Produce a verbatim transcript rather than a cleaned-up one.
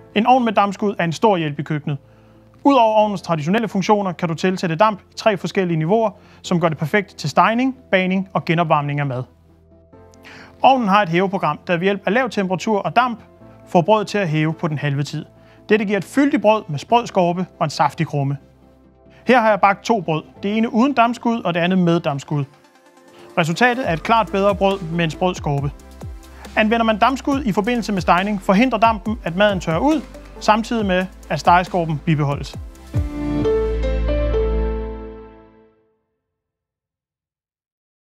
En ovn med dampskud er en stor hjælp i køkkenet. Udover ovnens traditionelle funktioner kan du tilsætte damp i tre forskellige niveauer, som gør det perfekt til stegning, bagning og genopvarmning af mad. Ovnen har et hæveprogram, der ved hjælp af lav temperatur og damp får brød til at hæve på den halve tid. Dette giver et fyldigt brød med sprød skorpe og en saftig krumme. Her har jeg bagt to brød, det ene uden dampskud og det andet med dampskud. Resultatet er et klart bedre brød med en sprød skorpe. Anvender man dampskud i forbindelse med stegning, forhindrer dampen, at maden tørrer ud, samtidig med at stegeskorpen bibeholdes.